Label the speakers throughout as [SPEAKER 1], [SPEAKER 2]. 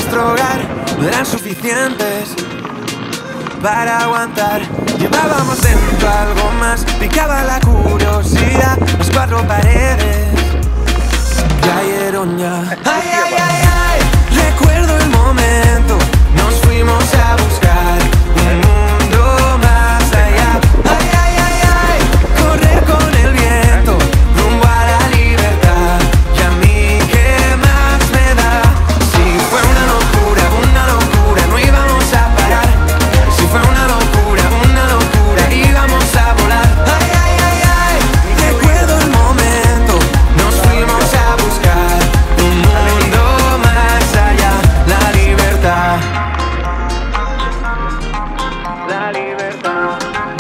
[SPEAKER 1] nuestro hogar no eran suficientes para aguantar. Llevábamos dentro algo más, picaba la curiosidad, las cuatro paredes cayeron ya. Ay, ay, ay, ay, recuerdo el momento, nos fuimos a buscar un mundo más allá. Ay, ay, ay, ay, correr con el viento, rumbo a la libertad. Y a mí, ¿qué más me da? Si fue una locura, no íbamos a parar. Si fue una locura, íbamos a volar. Ay, ay, ay, ay, recuerdo el momento, nos fuimos a buscar un mundo más allá. La libertad, la libertad.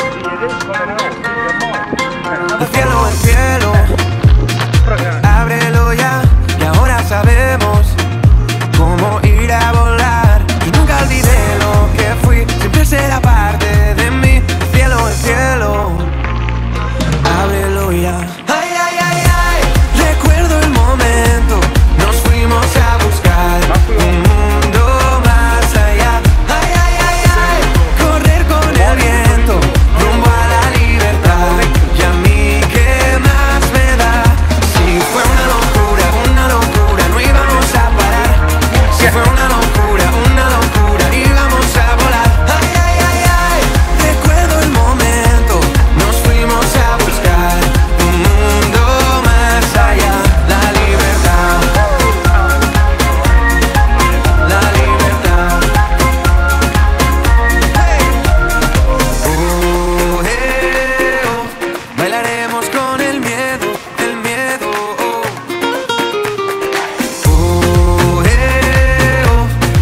[SPEAKER 1] El cielo, ábrelo ya, y ahora sabemos cómo ir a volar. Yo nunca olvidé lo que fui, siempre será parte de mí. El cielo, ábrelo ya. Ay, ay, ay, ay, recuerdo el momento, nos fuimos a buscar un mundo más allá. Ay, ay, ay, ay, correr con el viento, rumbo a la libertad. Y a mí, ¿qué más me da? Si fue una locura, no íbamos a parar. Si fue una locura, íbamos a volar. Ay, ay, ay, ay, recuerdo el momento, nos fuimos a buscar un mundo más allá. La libertad, la libertad. Oh, bailaremos con el miedo, el miedo. Oh,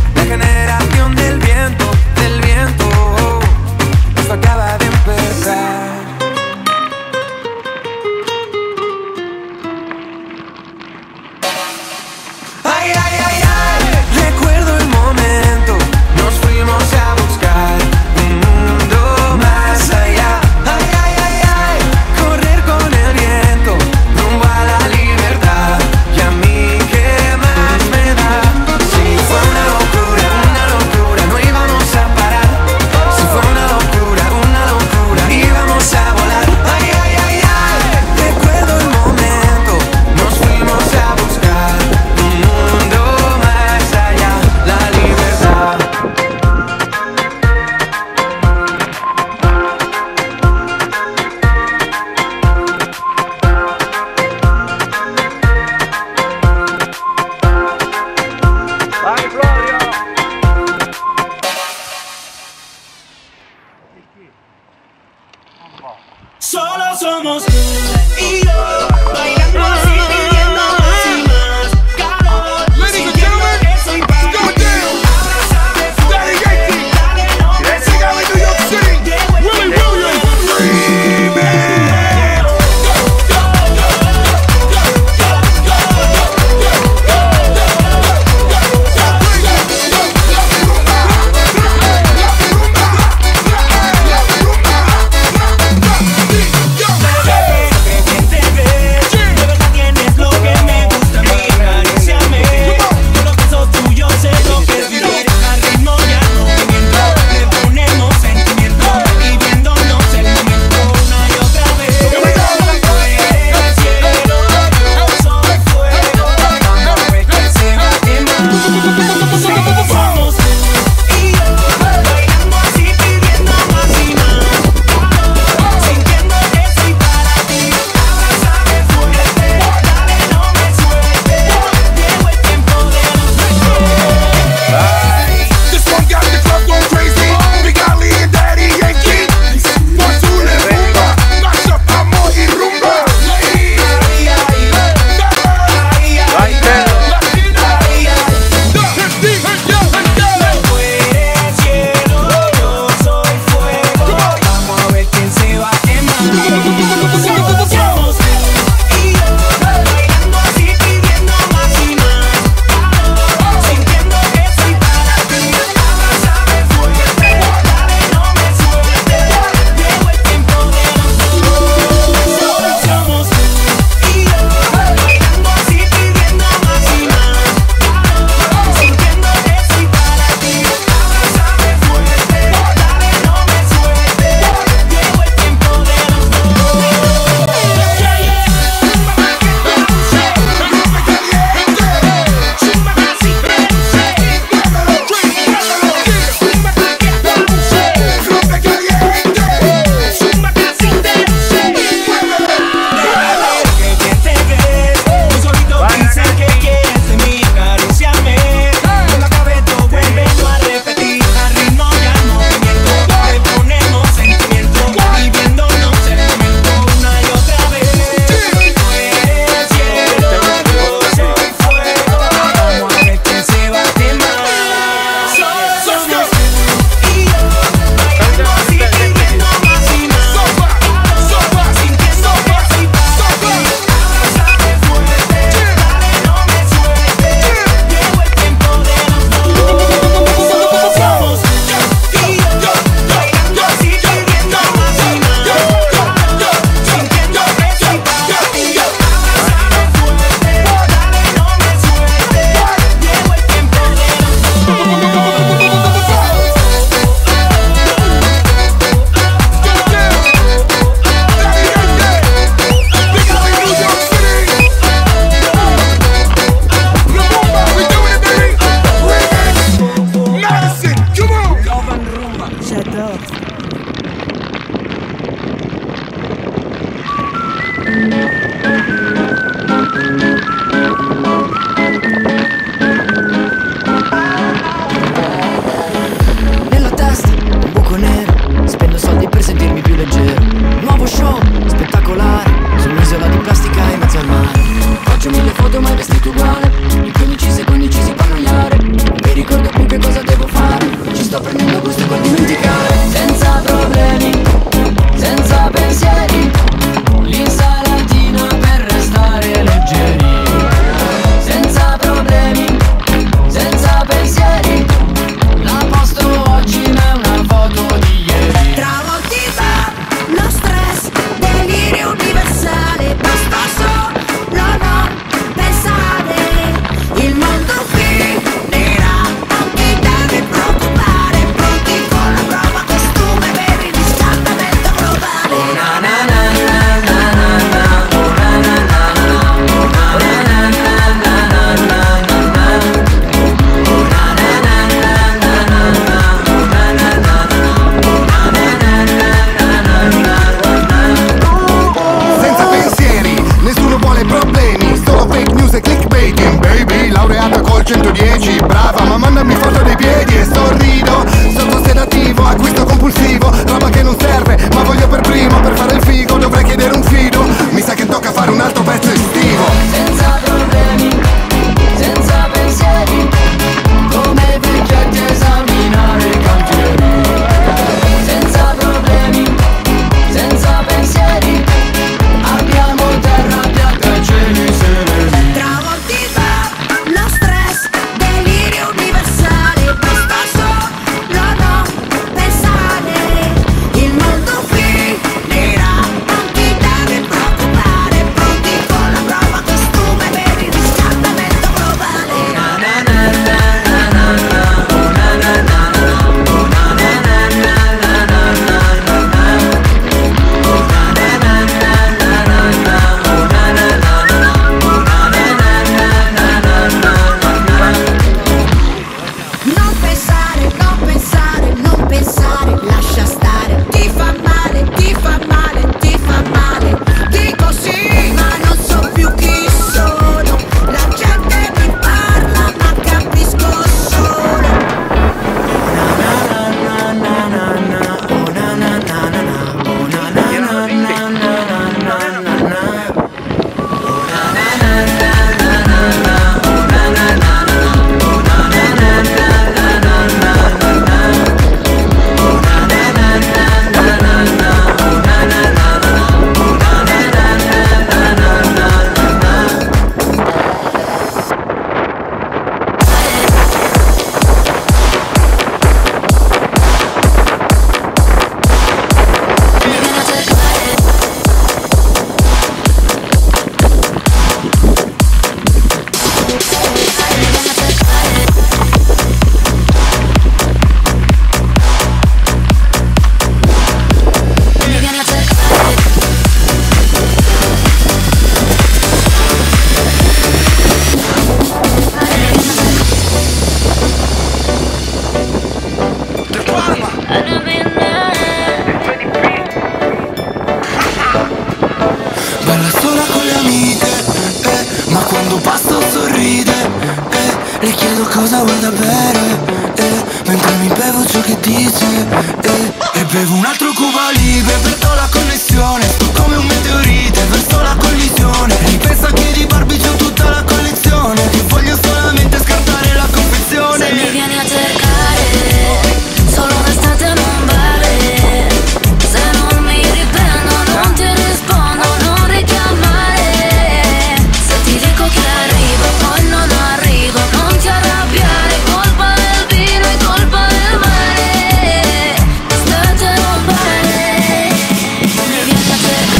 [SPEAKER 1] cosa vuoi da bere, mentre mi bevo ciò che dice, e bevo un altro Cuba Libre, perdo la connessione, sto come un meteorite verso la collisione. Ripensa che di Barbie c'ho tutta la collezione, che voglio solamente scartare la confezione.
[SPEAKER 2] Se mi vieni a cercare, solo un'estate non vale. Se non mi riprendo, non ti rispondo, non richiamare. Se ti dico che arrivo, poi non arrivo, non ti arrabbiare. Colpa del vino e colpa del mare. L'estate non vale. Mi vieni a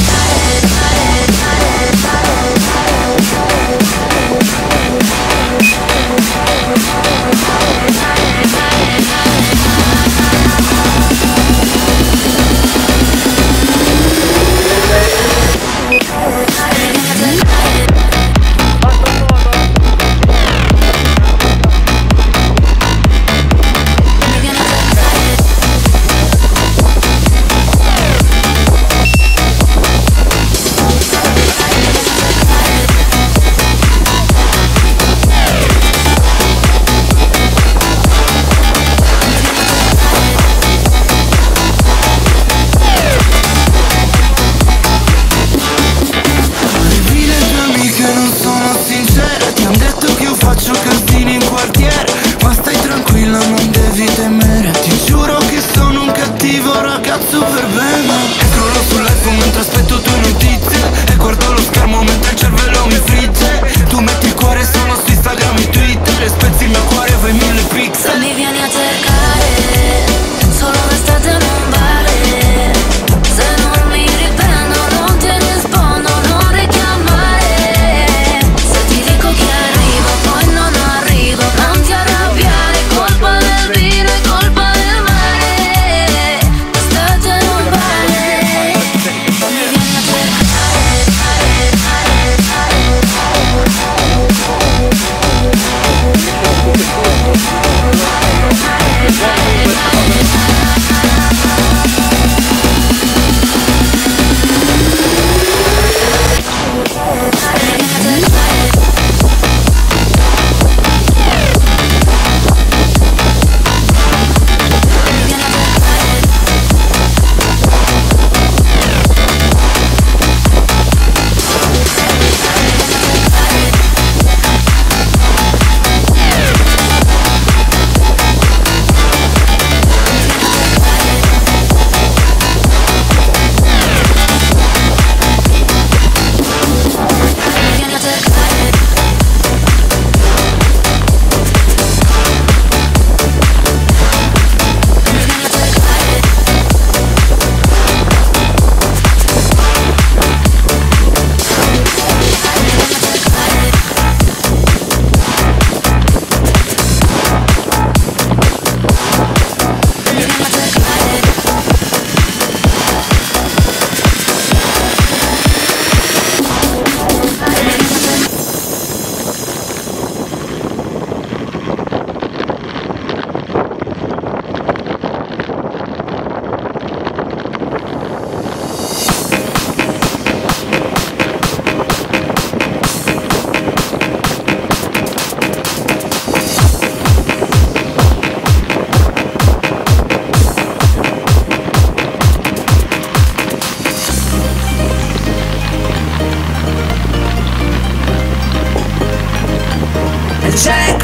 [SPEAKER 1] Jack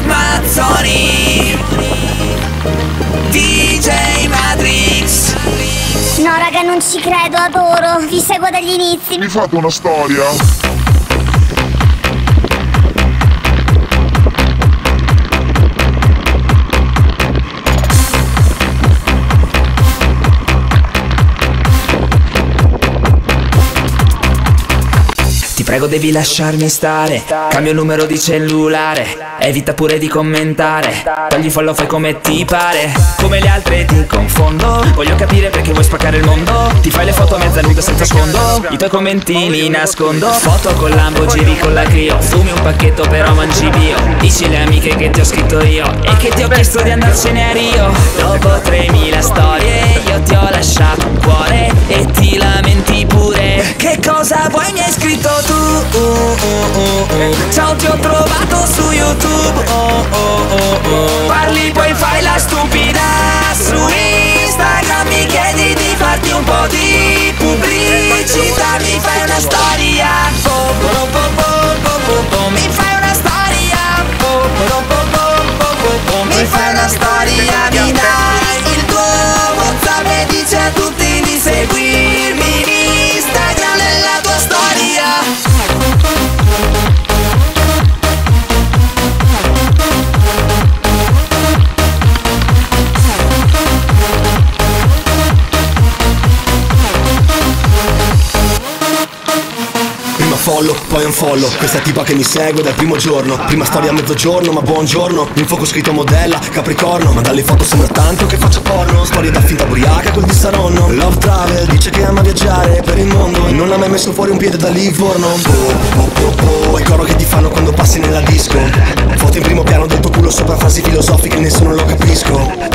[SPEAKER 1] Mazzoni, DJ Matrix.
[SPEAKER 3] No raga, non ci credo, adoro, vi seguo dagli inizi.
[SPEAKER 4] Mi fate una storia?
[SPEAKER 5] Prego devi lasciarmi stare, cambio il numero di cellulare, evita pure di commentare, togli follow, fai come ti pare, come le altre ti confondo, voglio capire perché vuoi spaccare il mondo, ti fai le foto a mezza nuda senza sfondo, i tuoi commenti li nascondo, foto con Lambo, giri con la Clio, fumi un pacchetto però mangi bio, dici alle amiche che ti ho scritto io e che ti ho chiesto di andarcene a Rio, dopo 3000 storie io ti ho lasciato un cuore e ti lamenti pure Che cosa vuoi mi hai scritto tu? Ciao ti ho trovato su YouTube. Parli poi fai la stupida. Su Instagram mi chiedi di farti un po' di pubblicità. Mi fai una storia. Mi fai una storia. Mi fai una storia. Mi dai il tuo WhatsApp e dici a tutti di seguirmi in Instagram nella tua storia.
[SPEAKER 4] Follow, poi un follow. Questa tipa che mi segue dal primo giorno. Prima storia a mezzogiorno, ma buongiorno. In fuoco scritto modella, capricorno. Ma dalle foto sembra tanto che faccia porno. Storia da finta ubriaca col dissaronno. Love travel, dice che ama viaggiare per il mondo e non ha mai messo fuori un piede da Livorno. Il coro che ti fanno quando passi nella disco. Foto in primo piano del tuo culo sopra frasi filosofiche, nessuno lo capisco.